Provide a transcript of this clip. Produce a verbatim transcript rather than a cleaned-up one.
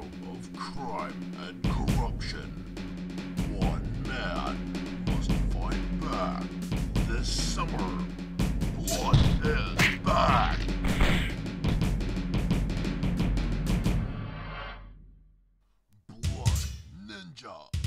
world of crime and corruption, one man must fight back. This summer, Blood is back! Blood Ninja.